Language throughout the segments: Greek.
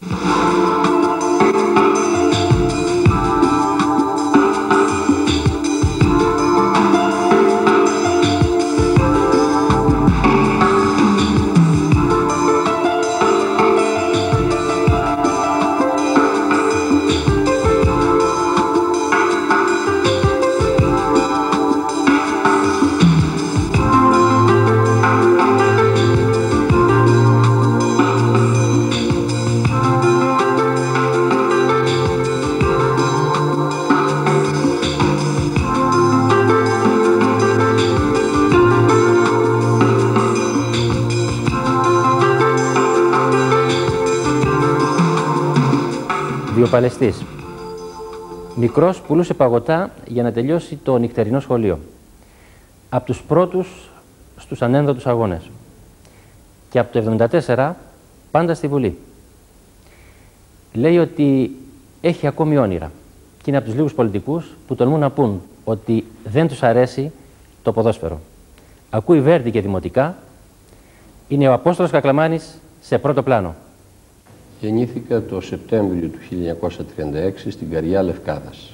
Βιοπαλαιστής. Μικρός πουλούσε παγωτά για να τελειώσει το νυχτερινό σχολείο. Από τους πρώτους στους ανένδοτους αγώνες. Και από το 1974 πάντα στη Βουλή. Λέει ότι έχει ακόμη όνειρα. Και είναι από τους λίγους πολιτικούς που τολμούν να πούν ότι δεν τους αρέσει το ποδόσφαιρο. Ακούει Βέρντι και δημοτικά. Είναι ο Απόστολος Κακλαμάνης σε πρώτο πλάνο. Γεννήθηκα το Σεπτέμβριο του 1936 στην Καριά Λευκάδας.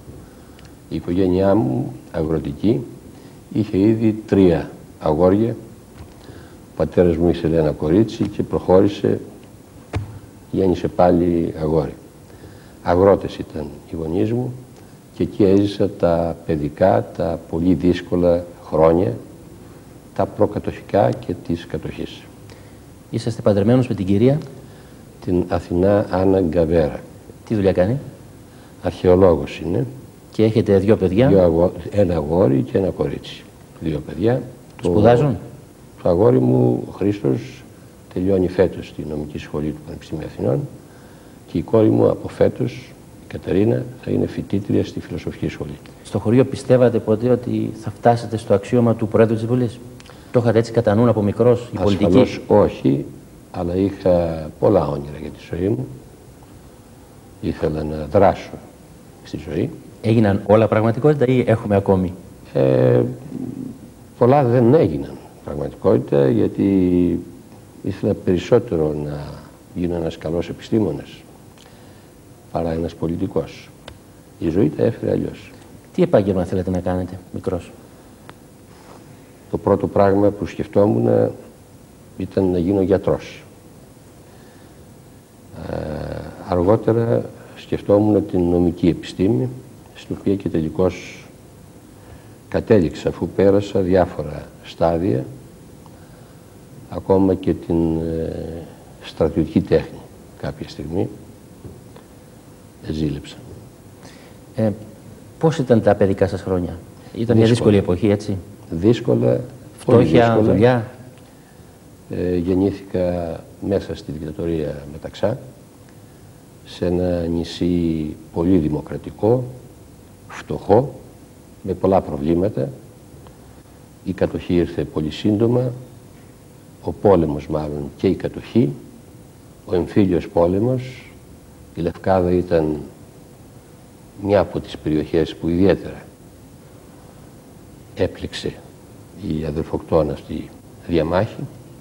Η οικογένειά μου, αγροτική, είχε ήδη 3 αγόρια. Ο πατέρας μου ήθελε ένα κορίτσι και προχώρησε, γέννησε πάλι αγόρι. Αγρότες ήταν οι γονείς μου και εκεί έζησα τα παιδικά, τα πολύ δύσκολα χρόνια, τα προκατοχικά και της κατοχής. Είσαστε παντρεμένος με την κυρία? Την Αθηνά Άννα Γκαβέρα. Τι δουλειά κάνει? Αρχαιολόγος είναι. Και έχετε 2 παιδιά? Ένα αγόρι και ένα κορίτσι. 2 παιδιά. Σπουδάζουν? Το αγόρι μου, ο Χρήστος, τελειώνει φέτος στη νομική σχολή του Πανεπιστημίου Αθηνών και η κόρη μου από φέτος, η Κατερίνα, θα είναι φοιτήτρια στη φιλοσοφική σχολή. Στο χωριό πιστεύατε ποτέ ότι θα φτάσετε στο αξίωμα του Προέδρου της Βουλής? Το είχατε έτσι κατά νου από μικρός η πολιτική? Ασφαλώς όχι, αλλά είχα πολλά όνειρα για τη ζωή μου. Ήθελα να δράσω στη ζωή. Έγιναν όλα πραγματικότητα ή έχουμε ακόμη? Πολλά δεν έγιναν πραγματικότητα, γιατί ήθελα περισσότερο να γίνω ένας καλός επιστήμονας παρά ένας πολιτικός. Η ζωή τα έφερε αλλιώς. Τι επάγγελμα θέλετε να κάνετε μικρός? Το πρώτο πράγμα που σκεφτόμουν ήταν να γίνω γιατρός. Αργότερα σκεφτόμουν την νομική επιστήμη, στην οποία και τελικώς κατέληξα αφού πέρασα διάφορα στάδια, ακόμα και την στρατιωτική τέχνη κάποια στιγμή ζήλεψα. Πώς ήταν τα παιδικά σας χρόνια? Ήταν μια δύσκολη εποχή, έτσι? Δύσκολα, φτώχεια, δουλειά. Γεννήθηκα μέσα στη δικτατορία Μεταξά, σε ένα νησί πολύ δημοκρατικό, φτωχό, με πολλά προβλήματα. Η κατοχή ήρθε πολύ σύντομα, ο πόλεμος μάλλον και η κατοχή, ο εμφύλιος πόλεμος. Η Λευκάδα ήταν μια από τις περιοχές που ιδιαίτερα έπληξε η αδερφοκτόνα αυτή διαμάχη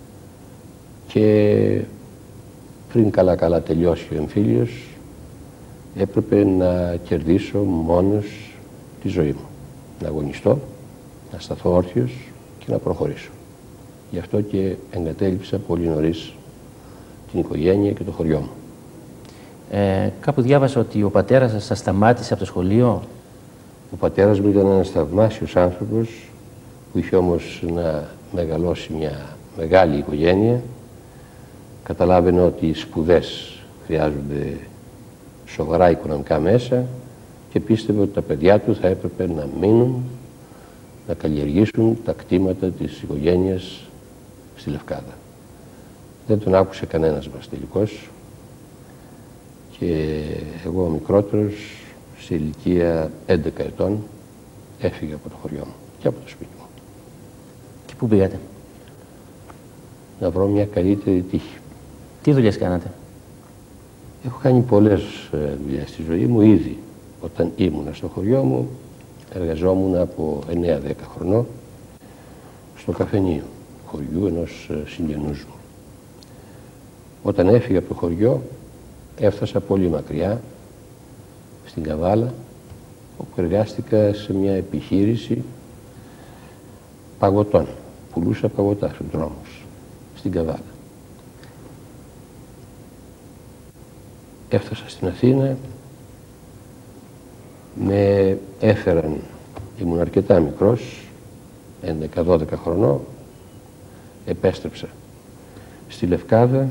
και πριν καλά τελειώσει ο εμφύλιος έπρεπε να κερδίσω μόνος τη ζωή μου. Να αγωνιστώ, να σταθώ όρθιος και να προχωρήσω. Γι' αυτό και εγκατέλειψα πολύ νωρίς την οικογένεια και το χωριό μου. Κάπου διάβασα ότι ο πατέρας σας σταμάτησε από το σχολείο. Ο πατέρας μου ήταν ένας θαυμάσιος άνθρωπος που είχε όμως να μεγαλώσει μια μεγάλη οικογένεια. Καταλάβαινε ότι οι σπουδές χρειάζονται σοβαρά οικονομικά μέσα και πίστευε ότι τα παιδιά του θα έπρεπε να μείνουν, να καλλιεργήσουν τα κτήματα της οικογένειας στη Λευκάδα. Δεν τον άκουσε κανένας μας τελικώς και εγώ ο μικρότερος σε ηλικία 11 ετών έφυγα από το χωριό μου και από το σπίτι μου. Και πού πήγατε? Να βρω μια καλύτερη τύχη. Τι δουλειές κάνατε? Έχω κάνει πολλές δουλειές στη ζωή μου ήδη. Όταν ήμουνα στο χωριό μου εργαζόμουν από 9-10 χρονών στο καφενείο χωριού ενός συγγενούς μου. Όταν έφυγα από το χωριό έφτασα πολύ μακριά, στην Καβάλα, όπου εργάστηκα σε μια επιχείρηση παγωτών. Πουλούσα παγωτά στους δρόμους, στην Καβάλα. Έφτασα στην Αθήνα, με έφεραν, ήμουν αρκετά μικρός, 11-12 χρονών, επέστρεψα στη Λευκάδα,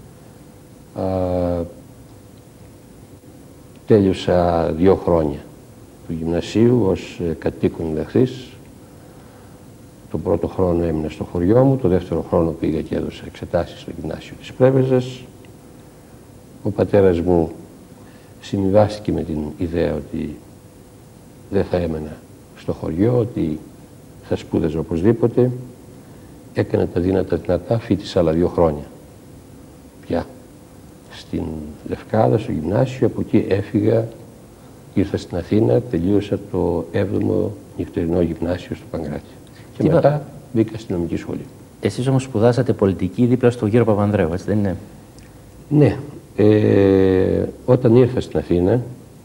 τέλειωσα 2 χρόνια του γυμνασίου ως κατοίκον διδαχτής. Τον πρώτο χρόνο έμεινα στο χωριό μου, το δεύτερο χρόνο πήγα και έδωσα εξετάσεις στο γυμνάσιο της Πρέβεζας. Ο πατέρας μου συμβιβάστηκε με την ιδέα ότι δεν θα έμενα στο χωριό, ότι θα σπούδαζα οπωσδήποτε. Έκανα τα δυνατά, φοιτήσα άλλα 2 χρόνια πια στην Λευκάδα, στο γυμνάσιο. Από εκεί έφυγα, ήρθα στην Αθήνα, τελείωσα το 7ο νυχτερινό γυμνάσιο στο Παγκράτη. Και μετά μπήκα στην νομική σχολή. Εσείς όμως σπουδάσατε πολιτική δίπλα στο Γέρο Παπανδρέου, έτσι δεν είναι? Ναι. Όταν ήρθα στην Αθήνα,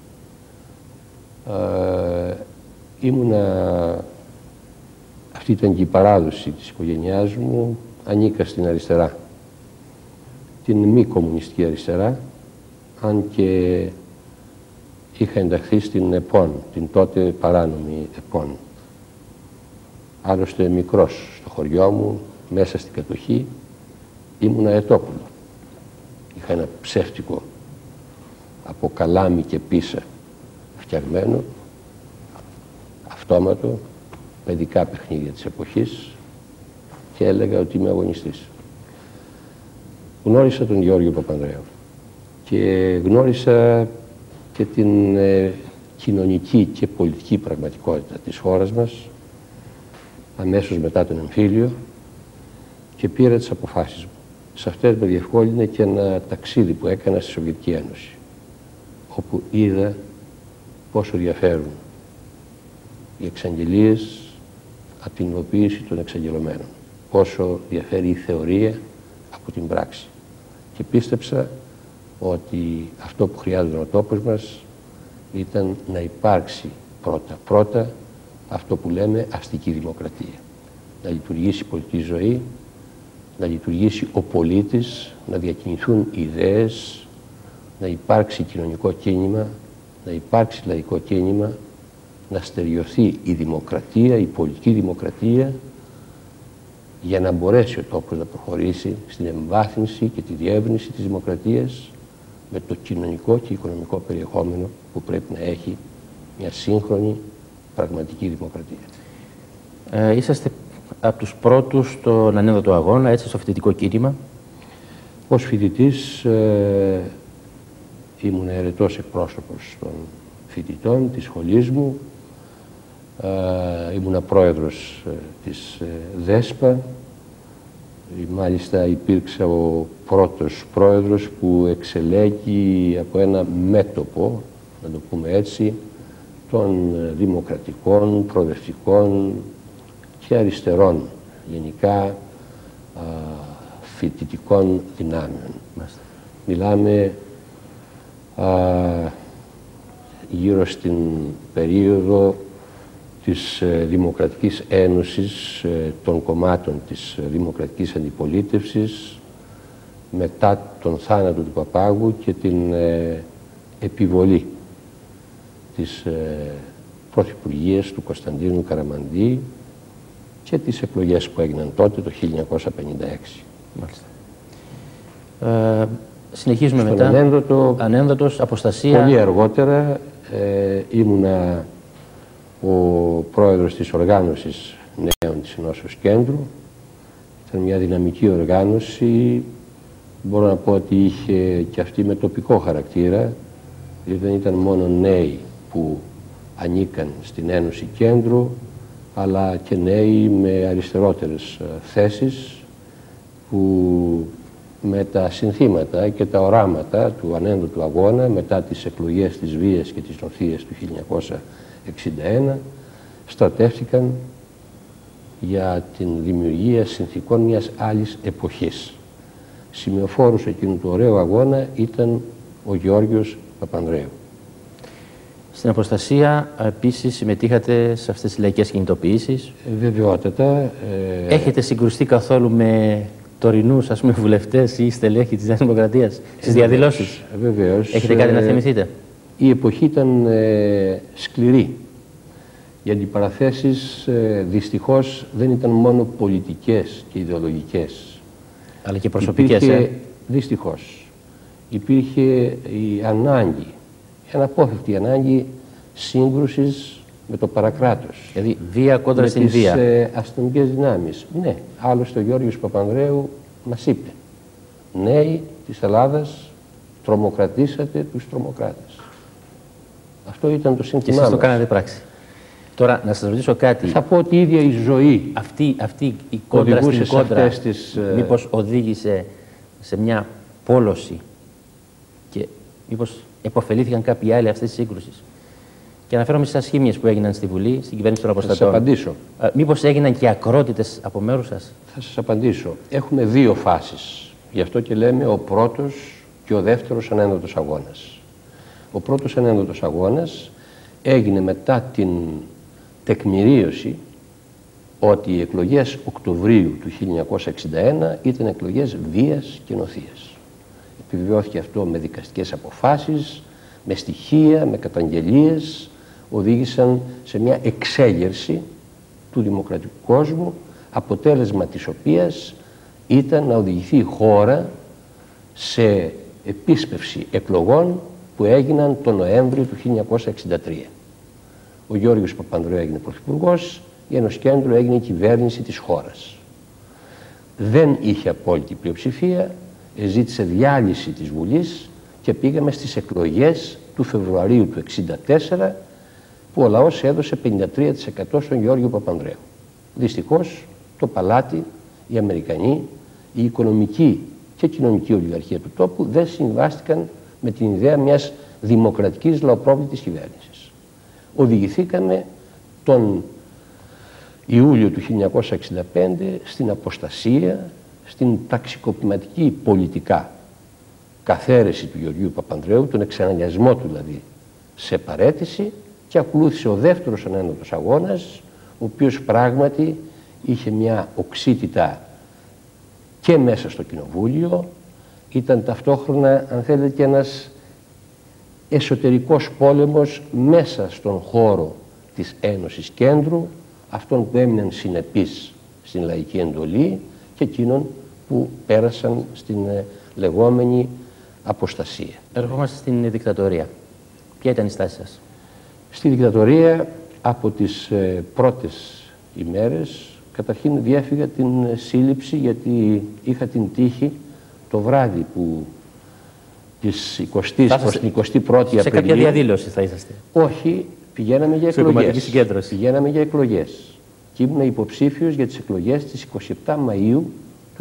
αυτή ήταν και η παράδοση της οικογένειάς μου, ανήκα στην αριστερά. Την μη κομμουνιστική αριστερά, αν και είχα ενταχθεί στην ΕΠΟΝ, την τότε παράνομη ΕΠΟΝ. Άλλωστε μικρός στο χωριό μου, μέσα στην κατοχή, ήμουνα ετόπουλο. Είχα ένα ψεύτικο από καλάμι και πίσα φτιαγμένο, αυτόματο, παιδικά παιχνίδια της εποχής, και έλεγα ότι είμαι αγωνιστής. Γνώρισα τον Γεώργιο Παπανδρέου και γνώρισα και την κοινωνική και πολιτική πραγματικότητα της χώρας μας αμέσως μετά τον εμφύλιο και πήρα τις αποφάσεις μου. Σε αυτές με διευκόλυνε και ένα ταξίδι που έκανα στη Σοβιετική Ένωση, όπου είδα πόσο διαφέρουν οι εξαγγελίες από την υλοποίηση των εξαγγελωμένων, πόσο διαφέρει η θεωρία από την πράξη. Και πίστεψα ότι αυτό που χρειάζεται ο τόπος μας ήταν να υπάρξει πρώτα αυτό που λέμε αστική δημοκρατία. Να λειτουργήσει η πολιτική ζωή, να λειτουργήσει ο πολίτης, να διακινηθούν ιδέες, να υπάρξει κοινωνικό κίνημα, να υπάρξει λαϊκό κίνημα, να στεριωθεί η δημοκρατία, η πολιτική δημοκρατία, για να μπορέσει ο τόπος να προχωρήσει στην εμβάθυνση και τη διεύρυνση της δημοκρατίας με το κοινωνικό και οικονομικό περιεχόμενο που πρέπει να έχει μια σύγχρονη πραγματική δημοκρατία. Είσαστε από τους πρώτους στον ανένδοτο αγώνα, έτσι, στο φοιτητικό κίνημα. Ως φοιτητής ήμουν αιρετός εκπρόσωπος των φοιτητών της σχολής μου. Ήμουνα πρόεδρος της ΔΕΣΠΑ. Μάλιστα υπήρξα ο πρώτος πρόεδρος που εξελέγει από ένα μέτωπο, να το πούμε έτσι, των δημοκρατικών, προοδευτικών και αριστερών γενικά φοιτητικών δυνάμεων. Μιλάμε γύρω στην περίοδο της Δημοκρατικής Ένωσης των κομμάτων της Δημοκρατικής Αντιπολίτευσης, μετά τον θάνατο του Παπάγου και την επιβολή της πρωθυπουργίας του Κωνσταντίνου Καραμανλή και τις εκλογές που έγιναν τότε το 1956. Μάλιστα. Συνεχίζουμε στον μετά. Ανένδοτος, αποστασία. Πολύ αργότερα ήμουνα ο πρόεδρος της οργάνωσης νέων της Ενώσεως Κέντρου. Ήταν μια δυναμική οργάνωση. Μπορώ να πω ότι είχε και αυτή με τοπικό χαρακτήρα. Δηλαδή δεν ήταν μόνο νέοι που ανήκαν στην Ένωση Κέντρου, αλλά και νέοι με αριστερότερες θέσεις που με τα συνθήματα και τα οράματα του ανένδοτου αγώνα μετά τις εκλογές της βίας και της νοθείας του 1961 στρατεύτηκαν για την δημιουργία συνθηκών μιας άλλης εποχής. Σημειοφόρος εκείνου του ωραίου αγώνα ήταν ο Γεώργιος Παπανδρέου. Στην αποστασία επίσης συμμετείχατε σε αυτές τις λαϊκές κινητοποιήσεις. Βεβαιότατα. Έχετε συγκρουστεί καθόλου με τωρινούς, ας πούμε, βουλευτές ή στελέχη της Νέας Δημοκρατίας στις διαδηλώσεις? Βεβαίως. Έχετε κάτι να θυμηθείτε? Η εποχή ήταν σκληρή. Οι αντιπαραθέσεις δυστυχώς δεν ήταν μόνο πολιτικές και ιδεολογικές. Αλλά και προσωπικές, Δυστυχώς. Υπήρχε η ανάγκη, η αναπόφευκτη ανάγκη σύγκρουσης με το παρακράτος. Δηλαδή βία κόντρα στην βία. Με τις αστυνομικές δυνάμεις. Ναι, άλλωστε ο Γιώργος Παπανδρέου μας είπε: νέοι της Ελλάδας, τρομοκρατήσατε τους τρομοκράτες. Αυτό ήταν το σύνθημά μας. Και εσείς το κάνατε πράξη. Τώρα, να σας ρωτήσω κάτι. Θα πω ότι η ίδια η ζωή αυτή η κόντρα στην κόντρα τις, μήπως οδήγησε σε μια πόλωση και μήπως επωφελήθηκαν κάποιοι άλλοι αυτές τις σύγκρουσης? Και αναφέρομαι στις ασχήμιες που έγιναν στη Βουλή, στην κυβέρνηση των Αποστατών. Θα σας απαντήσω. Μήπως έγιναν και ακρότητες από μέρους σας? Θα σας απαντήσω. Έχουμε δύο φάσεις. Γι' αυτό και λέμε ο πρώτος και ο δεύτερος ανένδοτος αγώνας. Ο πρώτος ανένδοτος αγώνας έγινε μετά την τεκμηρίωση ότι οι εκλογές Οκτωβρίου του 1961 ήταν εκλογές βίας και νοθείας. Επιβεβαιώθηκε αυτό με δικαστικές αποφάσεις, με στοιχεία, με καταγγελίες, οδήγησαν σε μια εξέγερση του δημοκρατικού κόσμου, αποτέλεσμα της οποίας ήταν να οδηγηθεί η χώρα σε επίσπευση εκλογών που έγιναν τον Νοέμβριο του 1963. Ο Γιώργος Παπανδρέου έγινε πρωθυπουργός, η Ένωση Κέντρου έγινε η κυβέρνηση της χώρας. Δεν είχε απόλυτη πλειοψηφία, ζήτησε διάλυση της Βουλής και πήγαμε στις εκλογές του Φεβρουαρίου του 1964, που ο λαός έδωσε 53% στον Γιώργο Παπανδρέου. Δυστυχώς το παλάτι, οι Αμερικανοί, η οικονομική και κοινωνική ολιγαρχία του τόπου δεν συμβάστηκαν με την ιδέα μιας δημοκρατικής λαοπρόβλητης κυβέρνησης. Οδηγηθήκαμε τον Ιούλιο του 1965 στην αποστασία, στην ταξικοποιηματική πολιτικά καθαίρεση του Γεωργίου Παπανδρέου, τον εξαναγκασμό του δηλαδή σε παραίτηση, και ακολούθησε ο δεύτερος ανένδοτος αγώνας, ο οποίος πράγματι είχε μια οξύτητα και μέσα στο Κοινοβούλιο, ήταν ταυτόχρονα, αν θέλετε, και ένας εσωτερικός πόλεμος μέσα στον χώρο της Ένωσης Κέντρου, αυτών που έμειναν συνεπείς στην λαϊκή εντολή και εκείνων που πέρασαν στην λεγόμενη αποστασία. Ερχόμαστε στην δικτατορία. Ποια ήταν η στάση σας? Στη δικτατορία από τις πρώτες ημέρες καταρχήν διέφυγα την σύλληψη, γιατί είχα την τύχη το βράδυ που της 20ης προς την 21η Απριλίου. Σε κάποια διαδήλωση θα είσαστε? Όχι, πηγαίναμε για εκλογές. Πηγαίναμε για εκλογές. Και ήμουν υποψήφιος για τις εκλογές της 27 Μαΐου του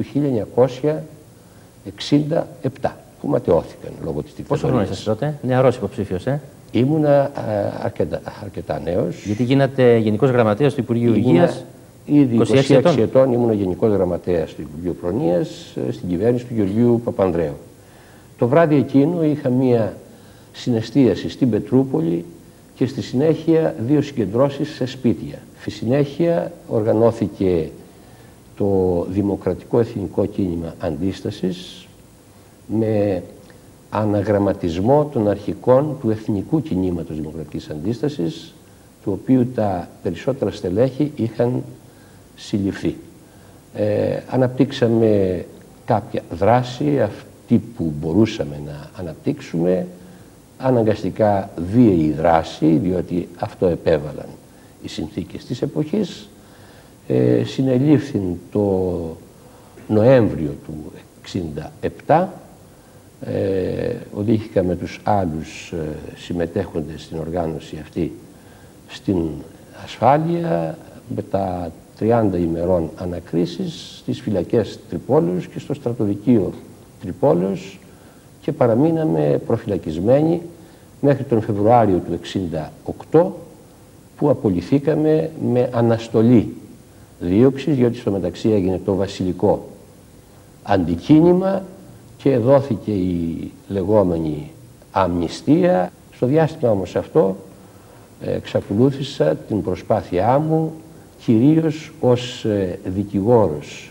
1967, που ματαιώθηκαν λόγω της δικτατορίας. Πόσο χρόνο είσαστε τότε? Νεαρός υποψήφιος, Ήμουνα αρκετά νέος. Γιατί γίνατε Γενικός Γραμματέας του Υπουργείου Υγείας. Ήδη 26 ετών ήμουν Γενικός Γραμματέας του Υπουργείου Προνοίας στην κυβέρνηση του Γεωργίου Παπανδρέου. Το βράδυ εκείνο είχα μία συναισθίαση στην Πετρούπολη και στη συνέχεια δύο συγκεντρώσεις σε σπίτια. Στη συνέχεια οργανώθηκε το Δημοκρατικό Εθνικό Κίνημα Αντίστασης με αναγραμματισμό των αρχικών του Εθνικού Κινήματος Δημοκρατικής Αντίστασης, του οποίου τα περισσότερα στελέχη είχαν συλληφθεί. Αναπτύξαμε κάποια δράση, αυτή που μπορούσαμε να αναπτύξουμε, αναγκαστικά βίαιη δράση, διότι αυτό επέβαλαν οι συνθήκες της εποχής. Συνελήφθην το Νοέμβριο του 1967, οδήγηκα με τους άλλους συμμετέχοντες στην οργάνωση αυτή στην ασφάλεια, με τα 30 ημερών ανακρίσεις στις φυλακές Τρυπόλεως και στο στρατοδικείο Τρυπόλεως, και παραμείναμε προφυλακισμένοι μέχρι τον Φεβρουάριο του 1968, που απολυθήκαμε με αναστολή δίωξης, διότι στο μεταξύ έγινε το βασιλικό αντικίνημα και δόθηκε η λεγόμενη αμνηστία. Στο διάστημα όμως αυτό εξακολούθησα την προσπάθειά μου κυρίως ως δικηγόρος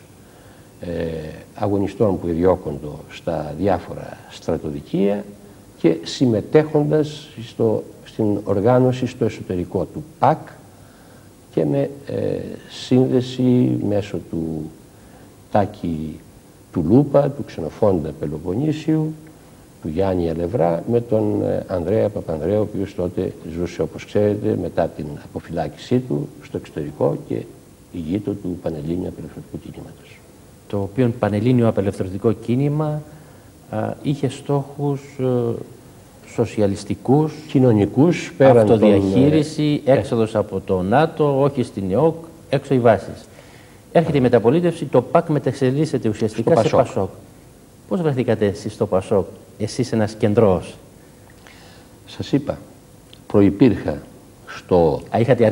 αγωνιστών που διώκονται στα διάφορα στρατοδικεία και συμμετέχοντας στην οργάνωση στο εσωτερικό του ΠΑΚ και με σύνδεση μέσω του Τάκη του Λούπα, του Ξενοφόντα Πελοποννήσιου, του Γιάννη Αλευρά, με τον Ανδρέα Παπανδρέου, ο οποίος τότε ζούσε, όπως ξέρετε, μετά την αποφυλάκησή του στο εξωτερικό και ηγείτο του Πανελλήνιου Απελευθερωτικού Κινήματος. Το οποίο Πανελλήνιο Απελευθερωτικό Κίνημα είχε στόχους σοσιαλιστικούς, κοινωνικούς, αυτοδιαχείριση, έξοδος από το ΝΑΤΟ, όχι στην ΕΟΚ, έξω οι βάσεις. Έρχεται η μεταπολίτευση, το ΠΑΚ μεταξελίσσεται ουσιαστικά σε ΠΑΣΟΚ. Πώς βρεθήκατε εσείς στο ΠΑΣΟΚ, εσείς ένας κεντρός? Σας είπα, προϋπήρχα είχατε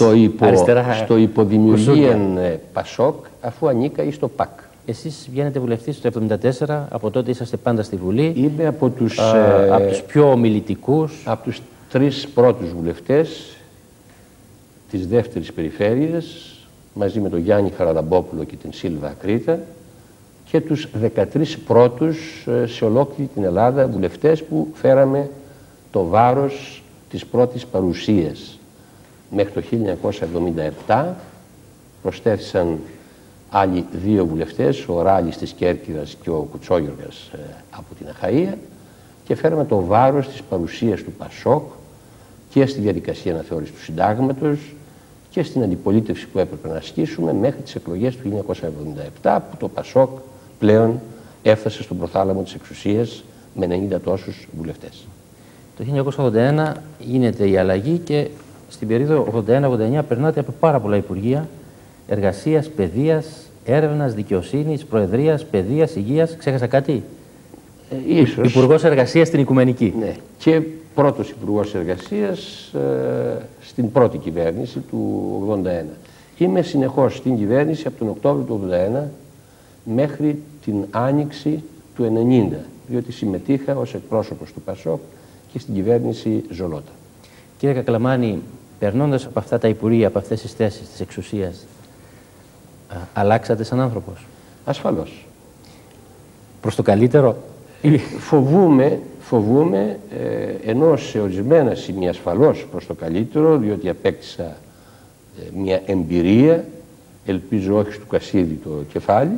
στο υποδημιουργίαν ΠΑΣΟΚ, αφού ανήκα ή στο ΠΑΚ. Εσείς βγαίνετε βουλευτής το 1974, από τότε είσαστε πάντα στη Βουλή. Είμαι από τους πιο ομιλητικούς. Από τους 3 πρώτους βουλευτές της δεύτερης περιφέρειας, μαζί με τον Γιάννη Χαραλαμπόπουλο και την Σίλβα Κρήτα, και τους 13 πρώτους σε ολόκληρη την Ελλάδα βουλευτές που φέραμε το βάρος της πρώτης παρουσίας. Μέχρι το 1977 προσθέθησαν άλλοι 2 βουλευτές, ο Ράλης της Κέρκυρας και ο Κουτσόγιοργας από την Αχαΐα, και φέραμε το βάρος της παρουσίας του ΠΑΣΟΚ και στη διαδικασία αναθεώρησης του συντάγματος και στην αντιπολίτευση που έπρεπε να ασκήσουμε μέχρι τις εκλογές του 1977, που το ΠΑΣΟΚ πλέον έφτασε στον προθάλαμο της εξουσίας με 90 τόσους βουλευτές. Το 1981 γίνεται η αλλαγή και στην περίοδο 81-89 περνάτε από πάρα πολλά υπουργεία εργασίας, παιδείας, έρευνας, δικαιοσύνης, προεδρίας, παιδείας, υγείας. Ξέχασα κάτι? Ίσως. Υπουργός Εργασίας στην Οικουμενική. Ναι. Και πρώτος Υπουργός Εργασίας στην πρώτη κυβέρνηση του 81. Είμαι συνεχώς στην κυβέρνηση από τον Οκτώβριο του 81 μέχρι την Άνοιξη του 90, διότι συμμετείχα ως εκπρόσωπος του ΠΑΣΟΚ και στην κυβέρνηση Ζολότα. Κύριε Κακλαμάνη, περνώντας από αυτά τα υπουργεία, από αυτές τις θέσεις της εξουσίας, αλλάξατε σαν άνθρωπος? Ασφαλώς. Προς το καλύτερο? Φοβούμαι, ενώ σε ορισμένα σημεία ασφαλώς προς το καλύτερο, διότι απέκτησα μια εμπειρία, ελπίζω όχι στο κασίδι το κεφάλι,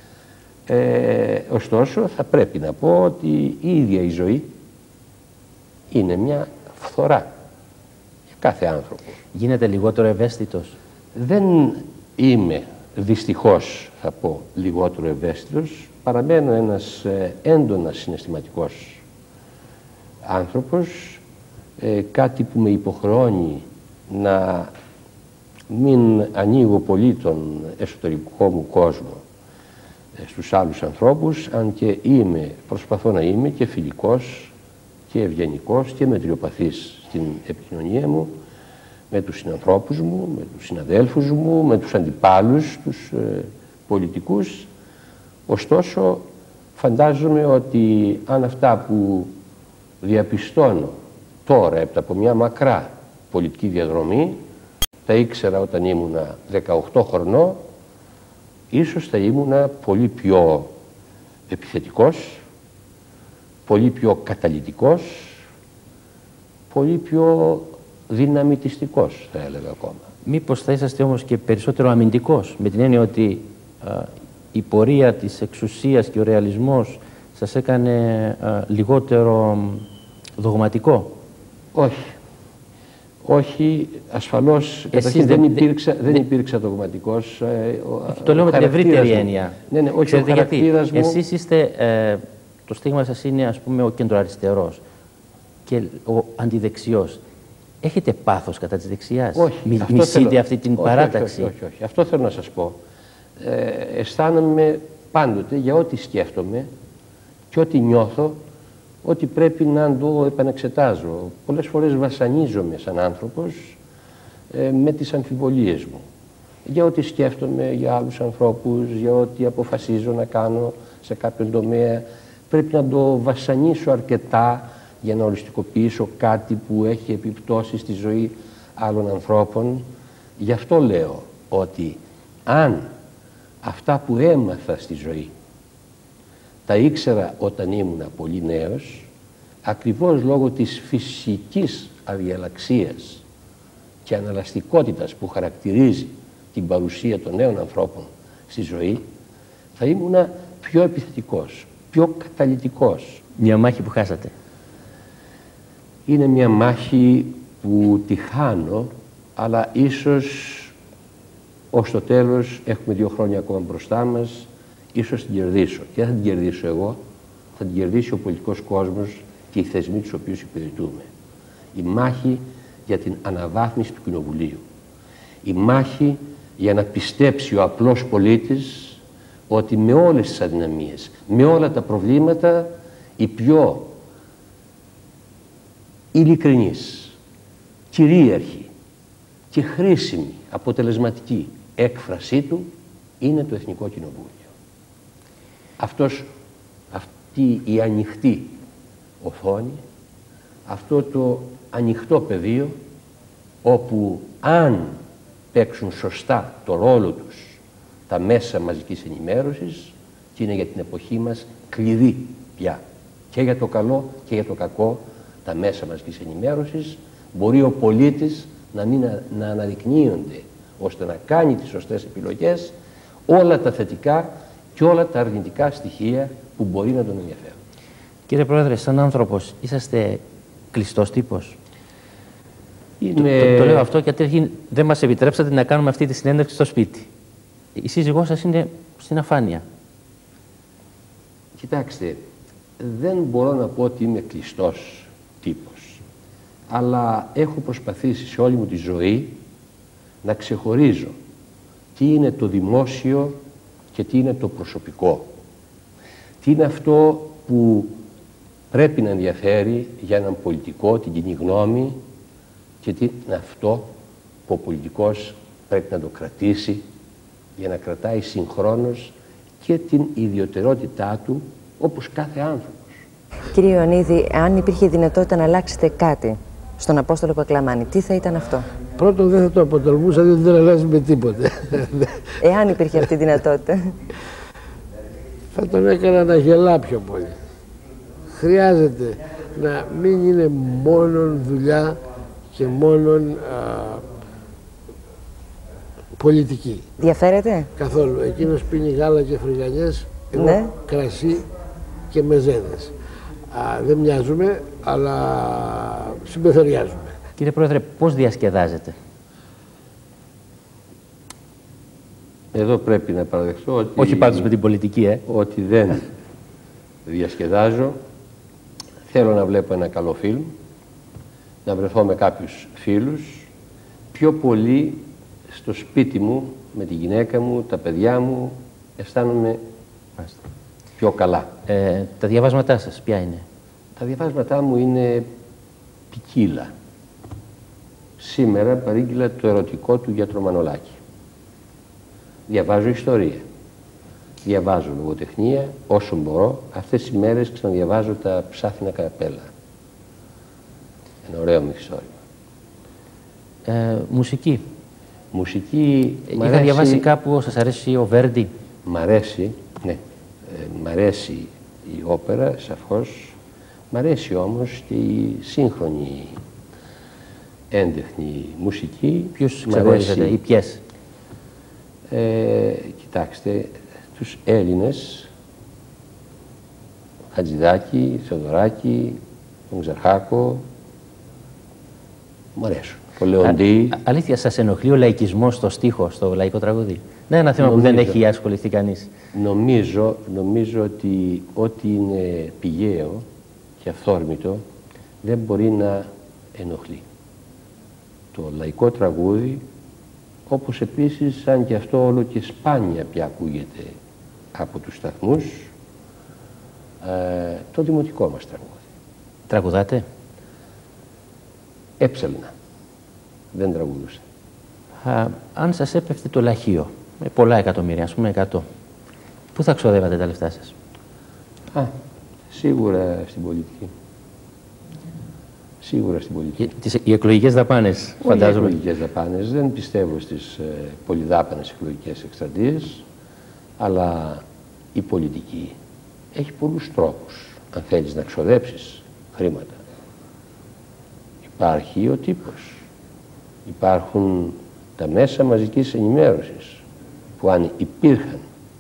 ωστόσο θα πρέπει να πω ότι η ίδια η ζωή είναι μια φθορά για κάθε άνθρωπο. Γίνεται λιγότερο ευαίσθητος? Δεν είμαι, δυστυχώς θα πω, λιγότερο ευαίσθητος. Παραμένω ένας έντονα συναισθηματικός άνθρωπος, κάτι που με υποχρεώνει να μην ανοίγω πολύ τον εσωτερικό μου κόσμο στους άλλους ανθρώπους, αν και προσπαθώ να είμαι και φιλικός και ευγενικός και μετριοπαθής στην επικοινωνία μου με τους συνανθρώπους μου, με τους συναδέλφους μου, με τους αντιπάλους, τους πολιτικούς. Ωστόσο, φαντάζομαι ότι αν αυτά που διαπιστώνω τώρα από μια μακρά πολιτική διαδρομή τα ήξερα όταν ήμουνα 18 χρονών, ίσως θα ήμουνα πολύ πιο επιθετικός, πολύ πιο καταλυτικός, πολύ πιο δυναμητιστικός, θα έλεγα ακόμα. Μήπως θα είσαστε όμως και περισσότερο αμυντικός, με την έννοια ότι η πορεία της εξουσίας και ο ρεαλισμός σας έκανε λιγότερο δογματικό? Όχι, ασφαλώς. Καταρχήν δεν υπήρξα δογματικός. Το λέω με την ευρύτερη έννοια. Ναι, όχι, ο χαρακτήρας μου. Εσείς είστε, το στίγμα σας είναι, ας πούμε, ο κεντροαριστερός και ο αντιδεξιός. Έχετε πάθος κατά της δεξιάς? Όχι. Μισείτε αυτή την παράταξη? Όχι. Αυτό θέλω να σας πω. Αισθάνομαι πάντοτε για ό,τι σκέφτομαι και ό,τι νιώθω, ότι πρέπει να το επανεξετάζω. Πολλές φορές βασανίζομαι σαν άνθρωπος με τις αμφιβολίες μου. Για ό,τι σκέφτομαι για άλλους ανθρώπους, για ό,τι αποφασίζω να κάνω σε κάποιον τομέα, πρέπει να το βασανίσω αρκετά για να οριστικοποιήσω κάτι που έχει επιπτώσει στη ζωή άλλων ανθρώπων. Γι' αυτό λέω ότι αν αυτά που έμαθα στη ζωή τα ήξερα όταν ήμουν πολύ νέος, ακριβώς λόγω της φυσικής αδιαλλαξίας και αναλαστικότητας που χαρακτηρίζει την παρουσία των νέων ανθρώπων στη ζωή, θα ήμουν πιο επιθετικός, πιο καταλυτικός. Μια μάχη που χάσατε. Είναι μια μάχη που τη χάνω, αλλά ίσως ως το τέλος, έχουμε 2 χρόνια ακόμα μπροστά μας, ίσως την κερδίσω. Και δεν θα την κερδίσω εγώ, θα την κερδίσει ο πολιτικός κόσμος και οι θεσμοί τους οποίους υπηρετούμε. Η μάχη για την αναβάθμιση του Κοινοβουλίου. Η μάχη για να πιστέψει ο απλός πολίτης ότι με όλες τις αδυναμίες, με όλα τα προβλήματα, η πιο ειλικρινής, κυρίαρχη και χρήσιμη, αποτελεσματική έκφρασή του είναι το Εθνικό Κοινοβούλιο. Αυτή η ανοιχτή οθόνη, αυτό το ανοιχτό πεδίο, όπου αν παίξουν σωστά το ρόλο τους τα μέσα μαζικής ενημέρωσης, και είναι για την εποχή μας κλειδί πια, και για το καλό και για το κακό, τα μέσα μαζικής ενημέρωσης, μπορεί ο πολίτης να αναδεικνύονται ώστε να κάνει τις σωστές επιλογές όλα τα θετικά και όλα τα αρνητικά στοιχεία που μπορεί να τον ενδιαφέρουν. Κύριε Πρόεδρε, σαν άνθρωπος είσαστε κλειστός τύπος? Το λέω αυτό γιατί δεν μας επιτρέψατε να κάνουμε αυτή τη συνέντευξη στο σπίτι. Η σύζυγός σας είναι στην αφάνεια. Κοιτάξτε, δεν μπορώ να πω ότι είμαι κλειστός τύπος, αλλά έχω προσπαθήσει σε όλη μου τη ζωή να ξεχωρίζω τι είναι το δημόσιο και τι είναι το προσωπικό. Τι είναι αυτό που πρέπει να ενδιαφέρει για έναν πολιτικό την κοινή γνώμη και τι είναι αυτό που ο πολιτικός πρέπει να το κρατήσει για να κρατάει συγχρόνως και την ιδιωτερότητά του όπως κάθε άνθρωπος. Κύριε Ιωαννίδη, αν υπήρχε δυνατότητα να αλλάξετε κάτι στον Απόστολο Πακλαμάνη, τι θα ήταν αυτό? Πρώτον, δεν θα το αποτελούσα, διότι δεν αλλάζει με τίποτε. Εάν υπήρχε αυτή η δυνατότητα. Θα τον έκανα να γελά πιο πολύ. Χρειάζεται να μην είναι μόνον δουλειά και μόνον πολιτική. Διαφέρεται? Καθόλου. Εκείνος πίνει γάλα και φρυγανιές, εγώ κρασί και μεζέδες. Δεν μοιάζουμε, αλλά συμπεθεριάζουμε. Κύριε Πρόεδρε, πώς διασκεδάζετε? Εδώ πρέπει να παραδεχτώ ότι... Όχι πάντως με την πολιτική, ότι δεν διασκεδάζω. Θέλω να βλέπω ένα καλό φιλμ, να βρεθώ με κάποιους φίλους, πιο πολύ στο σπίτι μου, με τη γυναίκα μου, τα παιδιά μου, αισθάνομαι πιο καλά. Τα διαβάσματά σας ποια είναι? Τα διαβάσματά μου είναι ποικίλα. Σήμερα παρήγγειλα το ερωτικό του Γιατρό Μανολάκη. Διαβάζω ιστορία. Διαβάζω λογοτεχνία όσο μπορώ. Αυτές τις μέρες ξαναδιαβάζω τα Ψάθινα Καπέλα. Ένα ωραίο μυθιστόρημα. Μουσική. Μουσική... Είχα διαβάσει κάπου, σας αρέσει ο Βέρντι? Μ' αρέσει, ναι. Μ' αρέσει η όπερα, σαφώς. Μ' αρέσει όμως και η σύγχρονη έντεχνη μουσική. Ποιους ξεχωρίζετε ή ποιες? Κοιτάξτε, τους Έλληνες, Χατζηδάκη, Θεοδωράκη, τον Ξαρχάκο, μου αρέσουν. Το Λεοντή. Αλήθεια, σας ενοχλεί ο λαϊκισμός στο στίχο, στο λαϊκό τραγούδι? Ναι, ένα θέμα που δεν έχει ασχοληθεί κανείς. Νομίζω ότι ό,τι είναι πηγαίο και αυθόρμητο δεν μπορεί να ενοχλεί. Το λαϊκό τραγούδι, όπως επίσης, αν και αυτό όλο και σπάνια πια ακούγεται από τους σταθμούς, το δημοτικό μας τραγούδι. Τραγουδάτε? Έψελνα. Δεν τραγουδούσα. Αν σας έπεφτε το λαχείο, με πολλά εκατομμύρια, ας πούμε 100, πού θα ξοδεύατε τα λεφτά σας? Σίγουρα στην πολιτική. Σίγουρα στην πολιτική. Οι εκλογικές δαπάνες, φαντάζομαι. Οι εκλογικές δαπάνες. Δεν πιστεύω στις πολυδάπανες εκλογικές εκστρατείες, αλλά η πολιτική έχει πολλούς τρόπους. Αν θέλεις να ξοδέψεις χρήματα, υπάρχει ο τύπος, υπάρχουν τα μέσα μαζικής ενημέρωσης, που αν υπήρχαν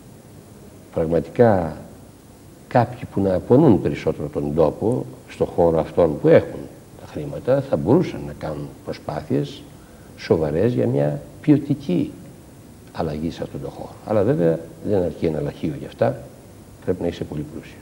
πραγματικά κάποιοι που να απονούν περισσότερο τον τόπο στον χώρο αυτών που έχουν τα χρήματα, θα μπορούσαν να κάνουν προσπάθειες σοβαρές για μια ποιοτική αλλαγή σε αυτόν τον χώρο. Αλλά βέβαια δεν αρκεί ένα λαχείο για αυτά, πρέπει να είσαι πολύ πλούσιος.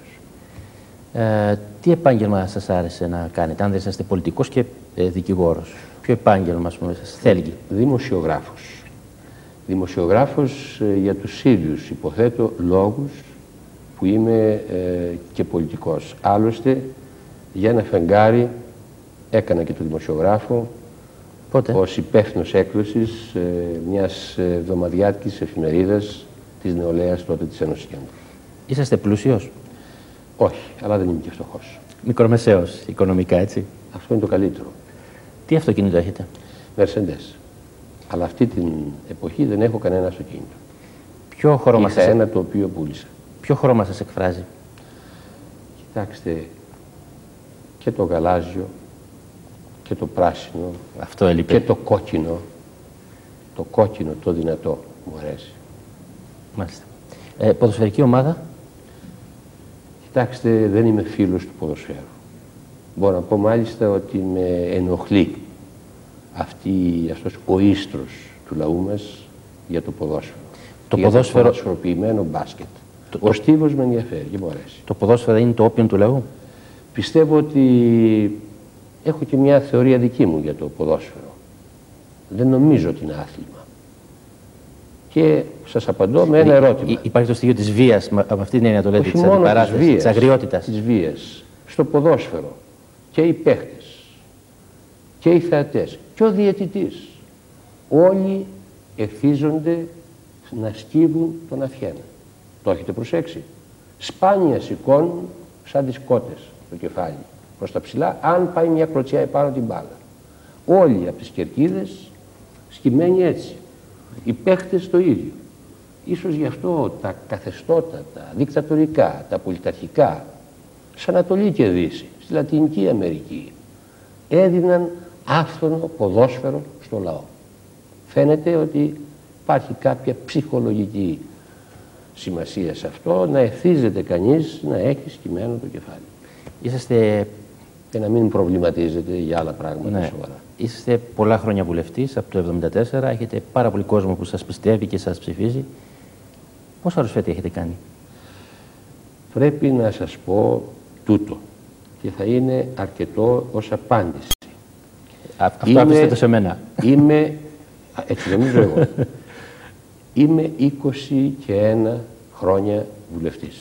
Τι επάγγελμα σας άρεσε να κάνετε, αν δεν είσαστε πολιτικός και δικηγόρος? Ποιο επάγγελμα, ας πούμε, σας θέλει? Δημοσιογράφος. Δημοσιογράφος για τους ίδιους, υποθέτω, λόγους που είμαι και πολιτικός. Άλλωστε, για ένα φεγγάρι έκανα και το δημοσιογράφο. Πότε? Ως υπεύθυνος έκδοσης μιας εβδομαδιάτικης εφημερίδας της νεολαίας τότε της Ένωσης Κέντρου. Είσαστε πλούσιος? Όχι, αλλά δεν είμαι και φτωχός. Μικρομεσαίος, οικονομικά, έτσι. Αυτό είναι το καλύτερο. Τι αυτοκίνητο έχετε? Mercedes. Αλλά αυτή την εποχή δεν έχω κανένα αυτοκίνητο. Ποιο χρώμα Είχα ένα το οποίο πούλησα. Ποιο χρώμα σας εκφράζει? Κοιτάξτε, και το γαλάζιο και το πράσινο. Αυτό έλειπε. Και το κόκκινο. Το κόκκινο, το δυνατό, μου αρέσει. Μάλιστα. Ποδοσφαιρική ομάδα? Κοιτάξτε, δεν είμαι φίλος του ποδοσφαίρου. Μπορώ να πω μάλιστα ότι με ενοχλεί αυτός ο ίστρος του λαού μας για το ποδόσφαιρο. Το για ποδόσφαιρο... το ισορροπημένο μπάσκετ. Ο στίβος με ενδιαφέρει και μου αρέσει. Το ποδόσφαιρο είναι το όπιον του λαού? Πιστεύω ότι έχω και μια θεωρία δική μου για το ποδόσφαιρο. Δεν νομίζω ότι είναι άθλημα. Και σας απαντώ με ένα ερώτημα. Υπάρχει το στοιχείο της βίας, από αυτή την έννοια το λέτε, της αντιπαράθεσης, της αγριότητας. Της βίας. Στο ποδόσφαιρο και οι παίχτες και οι θεατές και ο διαιτητής, όλοι ευθύζονται να σκύβουν τον Αθιένα. Το έχετε προσέξει? Σπάνια σηκώνουν σαν τις κότες το κεφάλι προς τα ψηλά, αν πάει μια κλωτσιά επάνω την μπάλα. Όλοι από τις κερκίδες σκυμμένοι έτσι. Οι παίχτες το ίδιο. Ίσως γι' αυτό τα καθεστώτα, τα δικτατορικά, τα πολιταρχικά, σε Ανατολή και Δύση, στη Λατινική Αμερική, έδιναν άφθονο ποδόσφαιρο στο λαό. Φαίνεται ότι υπάρχει κάποια ψυχολογική σημασία σε αυτό, να ευθύζεται κανείς να έχει σκυμμένο το κεφάλι. Είσαστε... Και να μην προβληματίζεται για άλλα πράγματα, ναι, σοβαρά. Είστε πολλά χρόνια βουλευτής, από το 1974, έχετε πάρα πολύ κόσμο που σας πιστεύει και σας ψηφίζει. Πόσα ρουσφέτη έχετε κάνει? Πρέπει να σας πω τούτο και θα είναι αρκετό ως απάντηση. Αυτό αφήστε το σε μένα. Έτσι νομίζω εγώ. Είμαι 21 χρόνια βουλευτής.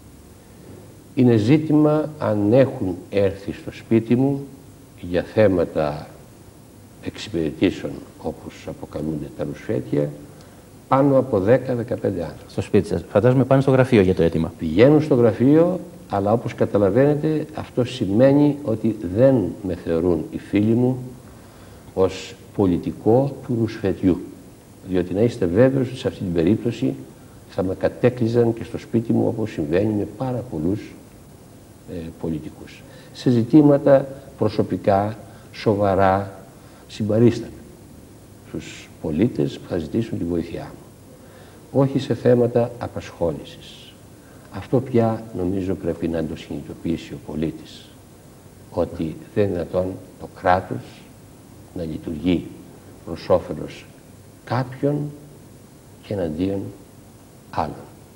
Είναι ζήτημα αν έχουν έρθει στο σπίτι μου για θέματα εξυπηρετήσεων, όπως αποκαλούνται τα ρουσφέτια, πάνω από 10-15 άνθρωποι. Στο σπίτι σας. Φαντάζομαι πάνε στο γραφείο για το αίτημα. Πηγαίνουν στο γραφείο, αλλά όπως καταλαβαίνετε αυτό σημαίνει ότι δεν με θεωρούν οι φίλοι μου ως πολιτικό του ρουσφετιού. Διότι να είστε βέβαιος ότι σε αυτή την περίπτωση θα με κατέκλυζαν και στο σπίτι μου, όπως συμβαίνει με πάρα πολλούς πολιτικούς. Σε ζητήματα προσωπικά, σοβαρά, συμπαρίσταμε στους πολίτες που θα ζητήσουν τη βοήθειά μου. Όχι σε θέματα απασχόλησης. Αυτό πια νομίζω πρέπει να το συνειδητοποιήσει ο πολίτης. Ότι δεν είναι δυνατόν το κράτος να λειτουργεί προς όφελος κάποιον και εναντίον άλλων.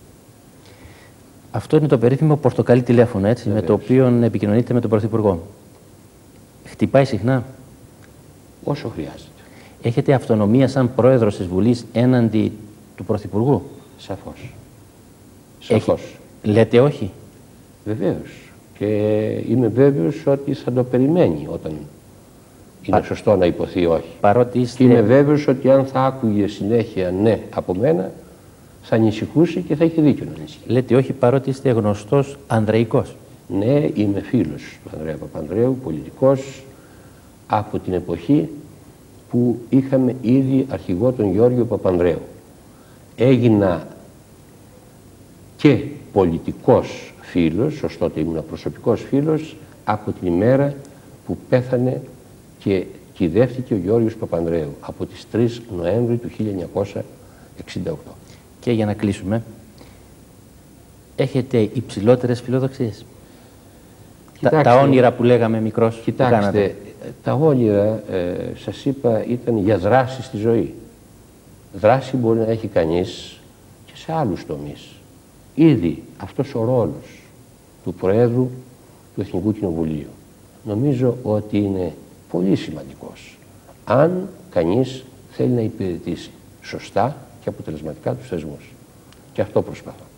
Αυτό είναι το περίφημο πορτοκαλί τηλέφωνο, έτσι, με το οποίο επικοινωνείτε με τον Πρωθυπουργό. Χτυπάει συχνά? Όσο χρειάζεται. Έχετε αυτονομία σαν πρόεδρος της Βουλής έναντι του Πρωθυπουργού? Σαφώς. Σαφώς. Λέτε όχι? Βεβαίως. Και είμαι βέβαιος ότι θα το περιμένει όταν είναι σωστό να υποθεί όχι. Παρότι είστε... Και είμαι βέβαιος ότι αν θα άκουγε συνέχεια ναι από μένα, θα ανησυχούσε και θα είχε δίκιο να ανησυχεί. Λέτε όχι παρότι είστε γνωστός ανδρεϊκός? Ναι, είμαι φίλος του Ανδρέα Παπανδρέου, πολιτικός, από την εποχή που είχαμε ήδη αρχηγό τον Γιώργο Παπανδρέου. Έγινα και πολιτικός φίλος, ως τότε ήμουν προσωπικός φίλος, από την ημέρα που πέθανε και κυδεύτηκε ο Γιώργος Παπανδρέου, από τις 3 Νοέμβρη του 1968. Και για να κλείσουμε, έχετε υψηλότερες φιλοδοξίες? Τα όνειρα που λέγαμε μικρός. Κοιτάξτε, τα όνειρα, σας είπα, ήταν για δράση στη ζωή. Δράση μπορεί να έχει κανείς και σε άλλους τομείς. Ήδη αυτός ο ρόλος του Προέδρου του Εθνικού Κοινοβουλίου νομίζω ότι είναι πολύ σημαντικός, αν κανείς θέλει να υπηρετήσει σωστά και αποτελεσματικά τους θεσμούς. Και αυτό προσπαθώ.